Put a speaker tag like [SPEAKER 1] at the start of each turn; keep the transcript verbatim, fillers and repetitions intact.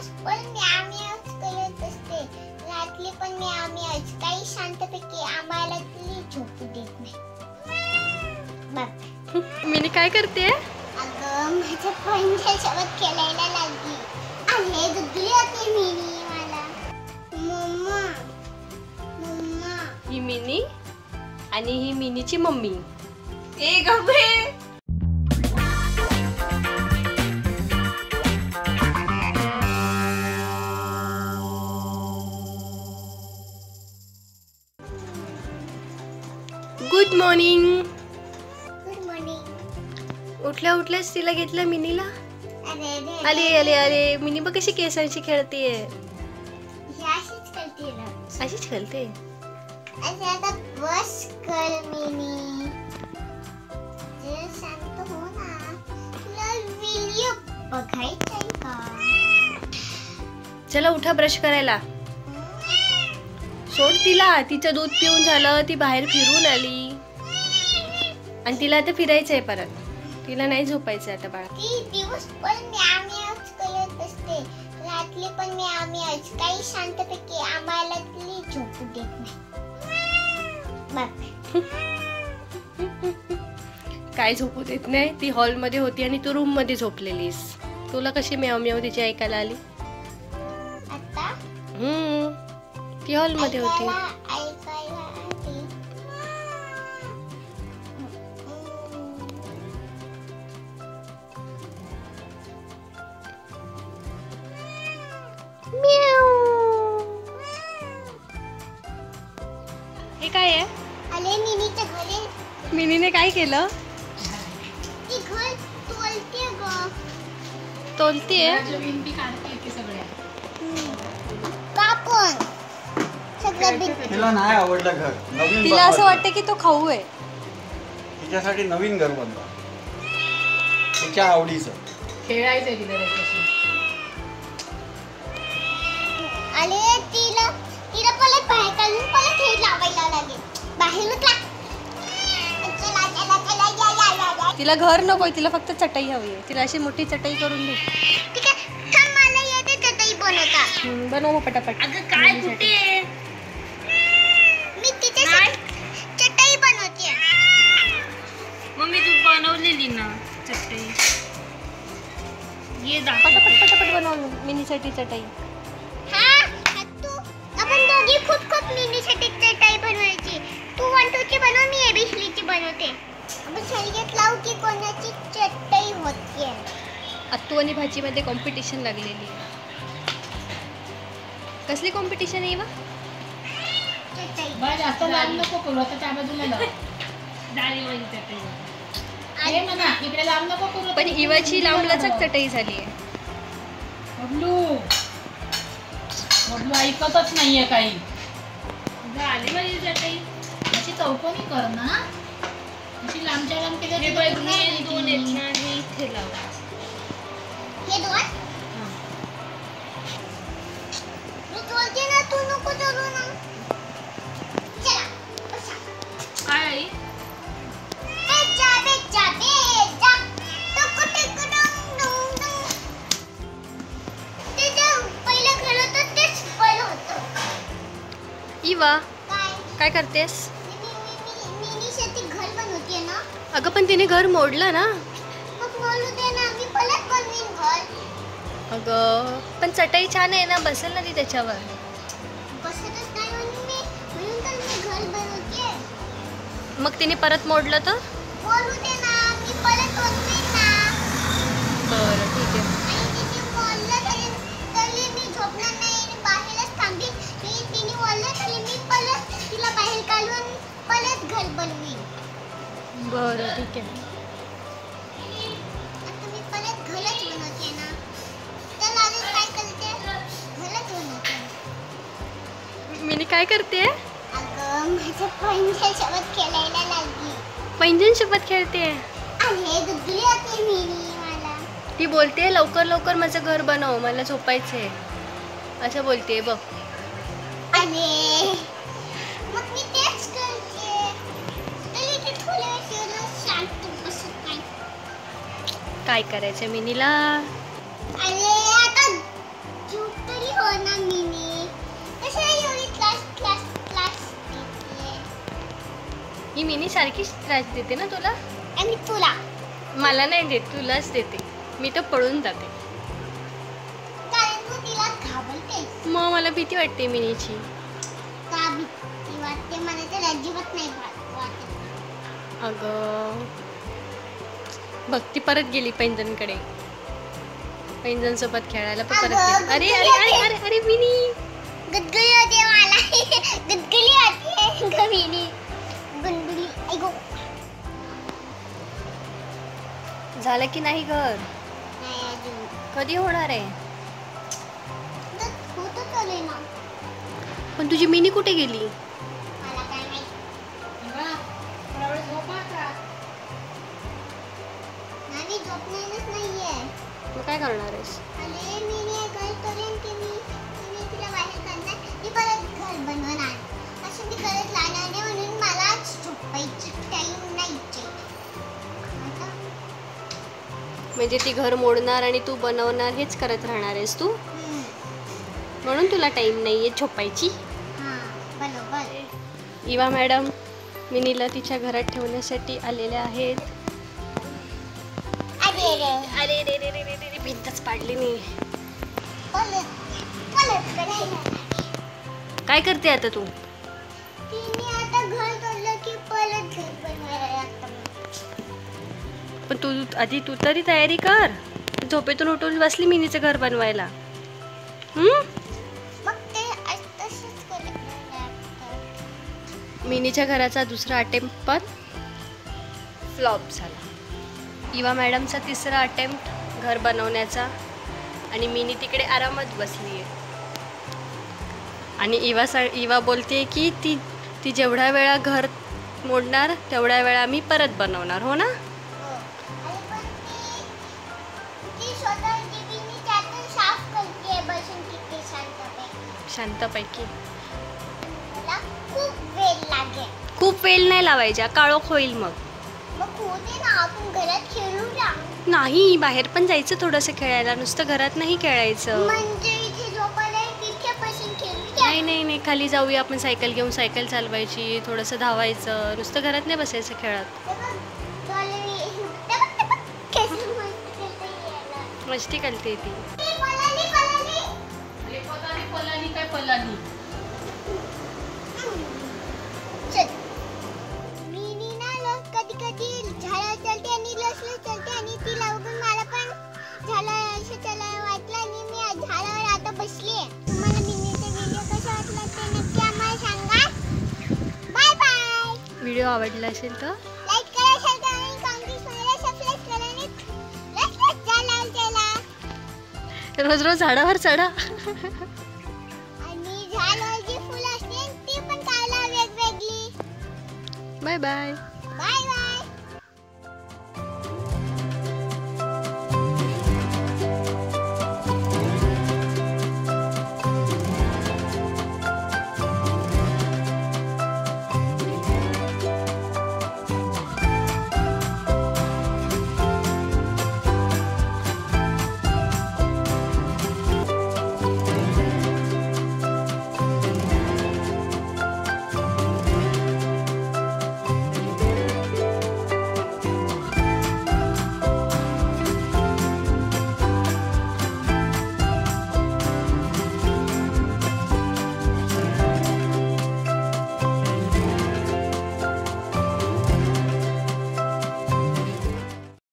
[SPEAKER 1] दिवसभर म्याव म्यावच करत असते. रात्री पण म्याव म्यावच. काही शांतपैकी आम्हाला तरी झोपू देत नाही. बघ
[SPEAKER 2] मिनी काय करते?
[SPEAKER 1] अगं माझ्या पंजासोबत खेळायला लागली. अरे दुधली होती मिनी मला. Mamma mamma.
[SPEAKER 2] ही मिनी आणि ही मिनीची मम्मी. ए गबे. Good morning.
[SPEAKER 1] Good morning.
[SPEAKER 2] उठल्या उठल्याच तिला घेतलं मिनीला.
[SPEAKER 1] अरे रे
[SPEAKER 2] आले आले आले. मिनी बघ कशी केसांची खेळतेय.
[SPEAKER 1] अशीच करते ना.
[SPEAKER 2] अशीच खेळते.
[SPEAKER 1] अरे आता बस कर मिनी. जरा शांत हो ना. तुला व्हिडिओ बघायचा आहे का?
[SPEAKER 2] चला उठा ब्रश करायला. सोड तिला. तिचं दूध पिऊन झालं. ती बाहेर फिरून आली आणि तिला आता फिरायचंय परत. तिला नाही झोपायचं आता बाळा.
[SPEAKER 1] ती दिवसभर म्याव म्यावच करत असते. रात्री पण म्याव म्यावच. काही शांतपैकी आम्हाला तरी झोपू देत नाही. बघ
[SPEAKER 2] काय झोपू देत नाही. ती हॉल मध्ये होती आणि तू रूम मध्ये झोपलेलीस. तुला कशी म्याव म्याव तिची ऐकायला आली?
[SPEAKER 1] आता
[SPEAKER 2] हम्म ती हॉल मध्ये होती.
[SPEAKER 1] ऐकायला ऐकायला आली.
[SPEAKER 2] हे काय आहे?
[SPEAKER 1] अरे मिनीच्या घरी.
[SPEAKER 2] मिनीने काय केलं?
[SPEAKER 1] ती घर तोलते ग.
[SPEAKER 2] तोलतीये.
[SPEAKER 1] का पण सगळं बिन-
[SPEAKER 3] तिला नाही आवडलं घर. नवीन
[SPEAKER 2] तिला असं वाटतं की तो खाऊ आहे.
[SPEAKER 3] तिच्यासाठी नवीन घर बनवा. तिच्या आवडीचं.
[SPEAKER 4] खेळायचंय तिला त्याच्याशी.
[SPEAKER 1] अरे तिला तिला परत बाहेर काढून परत खेळ लावायला लागेल. बाहेरच लाग. चला चला चला या या या या.
[SPEAKER 2] तिला घर नकोय. तिला फक्त चटई हवी आहे. तिला अशी मोठी चटई करून दे.
[SPEAKER 1] ठीक आहे. थांब मला येते चटई बनवता.
[SPEAKER 2] हम्म, बनव मग पटापट.
[SPEAKER 4] अगं काय कुठे?
[SPEAKER 1] मी तिच्यासाठी चटई बनवते.
[SPEAKER 4] मम्मी तू बनवलेली ना चटई. ये दाखव.
[SPEAKER 2] पटापट पटापट बनव मिनीसाठी चटई.
[SPEAKER 1] हा तू आपण दोघी खूप खूप मिनीसाठी चटई बनवायची. तू वन टू ची बनव. मी एबीसीची बनवते. आपण शर्यत लावू की कोणाची चटई होते.
[SPEAKER 2] आत्तू आणि भाजीमध्ये कॉम्पिटिशन लागलेली आहे. कसली कॉम्पिटिशन आहे बा?
[SPEAKER 1] चटई.
[SPEAKER 4] बरं जास्त लांब नको करू. आता त्या बाजूला लाव. डाळीवाली चटई. ये म्हणा इकडे लांब नको करू.
[SPEAKER 2] पण इवाची लांबलचक चटई झाली आहे.
[SPEAKER 4] बबलू बबलू ऐकतच नाहीये काही. झाली माझी चटई. अशी चौकोनी कर ना. अशी लांबच्या लांब केलं.
[SPEAKER 2] दोन आहेत ना, हे इथे लाव.
[SPEAKER 1] हे दोन मी बोलते ना. तू नको चलू ना. चला बसा.
[SPEAKER 4] काय आई?
[SPEAKER 1] बेजा बेजा बेजा. टुकु टुकु डुंग डुंग डुंग. ते जे पहिलं खेळत होतं तेच पहिलं होतं.
[SPEAKER 2] इवा
[SPEAKER 1] काय
[SPEAKER 2] काय करतेस?
[SPEAKER 1] मी मी मी मिनीसाठी घर बनवते ना.
[SPEAKER 2] अगं पण तिने घर मोडलं ना.
[SPEAKER 1] मग बोलू दे ना. मी परत बनवीन घर.
[SPEAKER 2] अगं पण चटई छान आहे ना. बसेल ना ती त्याच्यावर.
[SPEAKER 1] बसतच नाही म्हणून मी म्हणून तर मी घर बनवते.
[SPEAKER 2] मग तिने परत मोडलं तर?
[SPEAKER 1] बोलू दे ना. मी परत बनवीन ना.
[SPEAKER 2] बरं ठीक आहे.
[SPEAKER 1] आणि तिने बोललं तरी तरी मी झोपणार नाही आणि बाहेरच थांबीन. मी तिने बोललं तरी मी परत तिला बाहेर काढून परत घर बनवीन.
[SPEAKER 2] बरं ठीक आहे.
[SPEAKER 1] आता मी परत घरच बनवते ना. तर अजून काय करते? घरच बनवते.
[SPEAKER 2] मिनी काय करते?
[SPEAKER 1] अगं माझ्या पंजासोबत खेळायला लागली.
[SPEAKER 2] पैंजण सोबत खेळते.
[SPEAKER 1] अरे दुधली होती मिनी मला.
[SPEAKER 2] ती बोलते लवकर लवकर माझं घर बनव. मला झोपायचंय असं बोलते बघ.
[SPEAKER 1] अरे मग मी तेच करते. तरी ती थोड्या वेळ शांत बसत नाही.
[SPEAKER 2] काय करायचं मिनीला?
[SPEAKER 1] अरे आता
[SPEAKER 2] मिनी सारखीच त्रास देते ना तुला.
[SPEAKER 1] आणि तुला
[SPEAKER 2] मला नाही देत, तुलाच देते. मी तर पळून जाते.
[SPEAKER 1] कारण तू तिला घाबरतेस.
[SPEAKER 2] मग मला भीती वाटते मिनीची.
[SPEAKER 1] का भीती वाटते? मला तर अजिबात नाही भा- वाटत.
[SPEAKER 2] अगं बघ ती परत गेली पैंजणकडे. पैंजण सोबत खेळायला पण परत
[SPEAKER 1] अगं,
[SPEAKER 2] गेली. अरे अरे अरे अरे अरे मिनी
[SPEAKER 1] गुदगुली होते मला. गुदगुली होते गमिनी. गुंडुली ऐगो.
[SPEAKER 2] झालं की नाही घर?
[SPEAKER 1] नाही अजून.
[SPEAKER 2] कधी होणार आहे?
[SPEAKER 1] तर होतं चालू ना.
[SPEAKER 2] पण तुझी मिनी कुठे गेली?
[SPEAKER 1] मला काय माहित.
[SPEAKER 4] इवा, थोडा वेळ झोप आता.
[SPEAKER 1] नाही झोपणारच नाहीये.
[SPEAKER 2] तू काय करणार आहेस?
[SPEAKER 1] अरे मी नाही घर करेन की मी मी तिला बाहेर काढणार. मी परत घर बनवणार. असं मी करत राहणार नाही म्हणून मला झोपायची टाइम नाही. आता
[SPEAKER 2] म्हणजे ती घर मोडणार आणि तू बनवणार हेच करत राहणार आहेस तू.
[SPEAKER 1] हम्म.
[SPEAKER 2] म्हणून तुला टाइम नाहीये झोपायची.
[SPEAKER 1] हां बरोबर.
[SPEAKER 2] इवा मॅडम मिनीला तिच्या घरात ठेवण्यासाठी आलेल्या आहेत.
[SPEAKER 1] अरे रे
[SPEAKER 2] अरे रे रे रे रे रे भिंतच पाडली मी.
[SPEAKER 1] परत परत करायला.
[SPEAKER 2] काय करते आता तू?
[SPEAKER 1] तिने आता घर तोडलं की परत घर बनवायला लागतं.
[SPEAKER 2] पण तू आधी तू तरी तयारी कर. झोपेतून उठून बसली मिनीचं घर बनवायला. हम्म
[SPEAKER 1] मग ते आज तसंच करायला लागतं.
[SPEAKER 2] मिनीच्या घराचा दुसरा अटेम्प्ट पण फ्लॉप झाला. इवा मॅडमचा तिसरा अटेम्प्ट घर बनवण्याचा आणि मिनी तिकडे आरामात बसली आहे. आणि इवा सा इवा बोलते की ती ती जेवढ्या वेळा घर मोडणार तेवढ्या वेळा मी परत बनवणार. हो ना?
[SPEAKER 1] हो. आणि पण ती ती स्वतः जीवीनी त्यातून साफ करते बसून तिथे शांतपैकी.
[SPEAKER 2] शांतपैकी.
[SPEAKER 1] मला खूप वेळ लागेल.
[SPEAKER 2] खूप वेळ नाही लावायचा, काळोख होईल मग.
[SPEAKER 1] मग होते ना आपण घरात खेळूया.
[SPEAKER 2] नाही बाहेर पण जायचं थोडंसं खेळायला. नुसतं घरात नाही खेळायचं.
[SPEAKER 1] म्हणजे इथे झोपायला तिथे बसून खेळूया.
[SPEAKER 2] नाही नाही नाही खाली जाऊया आपण. सायकल घेऊन सायकल चालवायची, थोडंसं धावायचं. नुसतं घरात नाही बसायचं खेळत.
[SPEAKER 1] ते बघ, डॉली, ते बघ, ते बघ, कसं मस्त खेळते याला.
[SPEAKER 2] मस्ती करते ती.
[SPEAKER 1] ती पळाली, पळाली.
[SPEAKER 4] अरे पलानी पलानी काय पलानी.
[SPEAKER 1] चल. मी ना ल- कधी कधी झाडावर चलते आणि लसलं चलते आणि ती लावून मला पण झाला असं चलायला वाटलं आणि मी आ- झाडावर आता बसली. तुम्हाला मिनीचा व्हिडिओ कसा वाटला ते नक्की आम्हाला सांगा. Bye bye.
[SPEAKER 2] व्हिडिओ आवडला असेल तर
[SPEAKER 1] लाईक करा, शेअर करा आणि कमेंट्स मध्ये सबस्क्राइब करा आणि लस लस चला चला.
[SPEAKER 2] रोज रोज झाडावर चढा.
[SPEAKER 1] आणि झाडावर जी फुलं असतील ती पण काढला वेगवेगळी.
[SPEAKER 2] Bye bye.